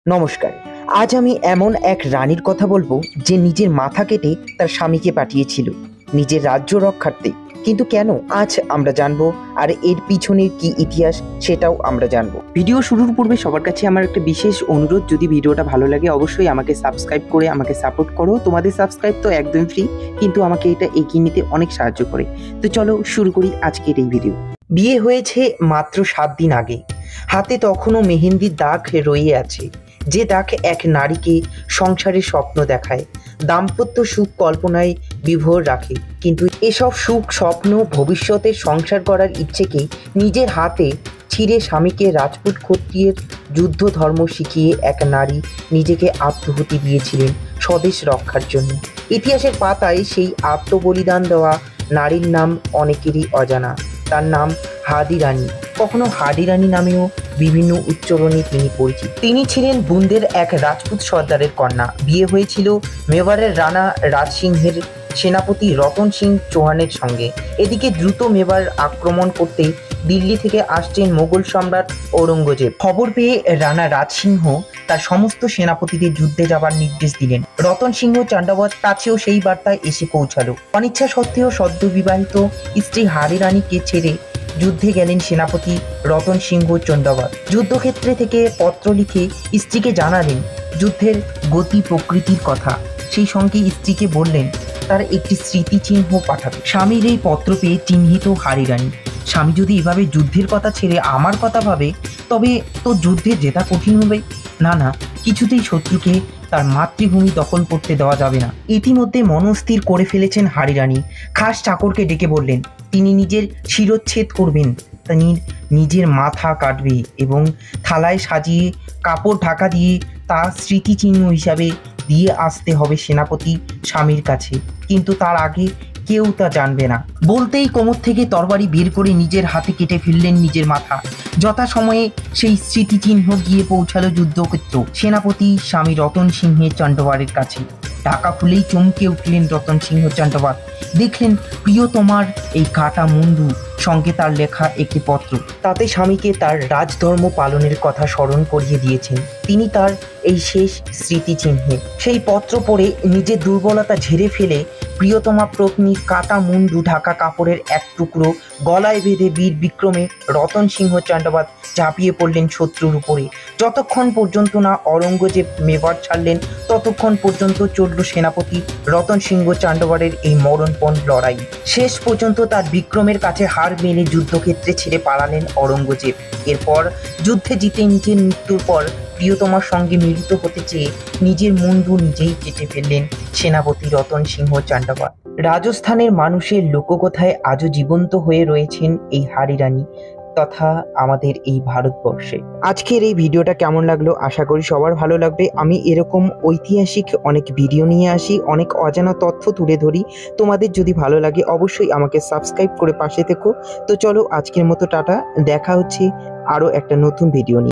নমস্কার। আজ আমি এমন এক রানীর কথা বলবো যে নিজের মাথা কেটে তার স্বামীকে পাঠিয়েছিল নিজের রাজ্য রক্ষার্থে। কিন্তু কেন, আজ আমরা জানবো। আর এর পিছনের কি ইতিহাস সেটাও আমরা জানবো। ভিডিও শুরুর পূর্বে সবার কাছে আমার একটা বিশেষ অনুরোধ, যদি ভিডিওটা ভালো লাগে অবশ্যই আমাকে সাবস্ক্রাইব করে আমাকে সাপোর্ট করো। তোমাদের সাবস্ক্রাইব তো একদম ফ্রি, কিন্তু আমাকে এটা এগিয়ে নিতে অনেক সাহায্য করে। তো চলো শুরু করি আজকের এই ভিডিও। বিয়ে হয়েছে মাত্র 7 দিন আগে, হাতে তখনও মেহেন্দির দাগ রয়ে আছে, যে দাগ এক নারীকে সংসারের স্বপ্ন দেখায়, দাম্পত্য সুখ কল্পনায় বিভোর রাখে। কিন্তু এসব সুখ স্বপ্ন, ভবিষ্যতের সংসার করার ইচ্ছেকে নিজের হাতে ছিঁড়ে স্বামীকে রাজপুত ক্ষত্রিয়ের যুদ্ধ ধর্ম শিখিয়ে এক নারী নিজেকে আত্মহুতি দিয়েছিলেন স্বদেশ রক্ষার জন্য। ইতিহাসের পাতায় সেই আত্মবলিদান দেওয়া নারীর নাম অনেকেরই অজানা। তার নাম হাদি রানী, কখনো হাদি রানী নামেও বিভিন্ন উচ্চারণে তিনি পরিচিত। তিনি ছিলেন বুন্দের এক রাজপুত সর্দারের কন্যা। বিয়ে হয়েছিল মেবারের রানা রাজ সিংহের সেনাপতি রতন সিং চৌহানের সঙ্গে। এদিকে দ্রুত মেবার আক্রমণ করতে দিল্লি থেকে আসছেন মোগল সম্রাট ঔরঙ্গজেব। খবর পেয়ে রানা রাজ সিংহ তার সমস্ত সেনাপতিদের যুদ্ধে যাবার নির্দেশ দিলেন। রতন সিংহ চান্ডাবত কাছেও সেই বার্তায় এসে পৌঁছালো। অনিচ্ছা সত্ত্বেও সদ্য বিবাহিত স্ত্রী হাদি রানীকে ছেড়ে যুদ্ধে গেলেন সেনাপতি রতন সিংহ চন্ডাবত। যুদ্ধক্ষেত্রে থেকে পত্র লিখে স্ত্রীকে জানালেন যুদ্ধের গতি প্রকৃতির কথা। সেই সঙ্গে স্ত্রীকে বললেন তার একটি স্মৃতিচিহ্ন পাঠাবে। স্বামীর এই পত্র পেয়ে চিহ্নিত হাদি রানী, স্বামী যদি এভাবে যুদ্ধের কথা ছেড়ে আমার কথা ভাবে, তবে তো যুদ্ধে জেতা কঠিন হবে। না, কিছুতেই শত্রুকে তার মাতৃভূমি দখল করতে দেওয়া যাবে না। ইতিমধ্যে মনস্থির করে ফেলেছেন হাদি রানী। খাস চাকরকে ডেকে বললেন তিনি নিজের শিরচ্ছেদ করবেন, তিনি নিজের মাথা কাটবে এবং থালায় সাজিয়ে কাপড় ঢাকা দিয়ে তা স্মৃতিচিহ্ন হিসাবে দিয়ে আসতে হবে সেনাপতি স্বামীর কাছে। কিন্তু তার আগে কেউ তা জানবে না। বলতেই কোমর থেকে তরবারি বের করে নিজের হাতে কেটে ফেললেন নিজের মাথা। যথাসময়ে সেই স্মৃতিচিহ্ন গিয়ে পৌঁছালো যুদ্ধক্ষেত্র সেনাপতি স্বামী রতন সিংহের চন্ডবারের কাছে। ঢাকা খুলেই চমকে উঠলেন রতন সিংহ চন্ডবাদ। দেখলেন প্রিয়তমার এই কাটা মুন্ডু, সঙ্গে তার লেখা একটি পত্র। তাতে স্বামীকে তার রাজধর্ম পালনের কথা স্মরণ করিয়ে দিয়েছেন তিনি তার এই শেষ স্মৃতিচিহ্নে। সেই পত্র পড়ে নিজের দুর্বলতা ঝেড়ে ফেলে প্রিয়তমা পত্নীর কাটা মুন্ডু ঢাকা কাপড়ের এক টুকরো গলায় বেঁধে বীর বিক্রমে রতন সিংহ চন্ডবাদ ঝাঁপিয়ে পড়লেন শত্রুর উপরে। যতক্ষণ পর্যন্ত না ঔরঙ্গজেব মেবাড় ছাড়লেন, ততক্ষণ পর্যন্ত চলল সেনাপতি রতন সিংহ চান্ডবারের এই মরণপণ লড়াই। শেষ পর্যন্ত তার বিক্রমের কাছে হার মেনে যুদ্ধক্ষেত্রে ছেড়ে পালালেন ঔরঙ্গজেব। এরপর যুদ্ধে জিতে নিজের মৃত্যুর পর প্রিয়তমার সঙ্গে মিলিত হতে চেয়ে নিজের মুন্ডু নিজেই কেটে ফেললেন সেনাপতি রতন সিংহ চান্ডাবাদ। রাজস্থানের মানুষের লোককথায় আজও জীবন্ত হয়ে রয়েছেন এই হাদি রানী তথা আমাদের এই ভারতবর্ষে। আজকের এই ভিডিওটা কেমন লাগলো আশা করি সবার ভালো লাগবে। আমি এরকম ঐতিহাসিক অনেক ভিডিও নিয়ে আসি, অনেক অজানা তথ্য তুলে ধরি। তোমাদের যদি ভালো লাগে অবশ্যই আমাকে সাবস্ক্রাইব করে পাশে থেকো। তো চলো আজকের মতো টাটা, দেখা হচ্ছে আরও একটা নতুন ভিডিও নিয়ে।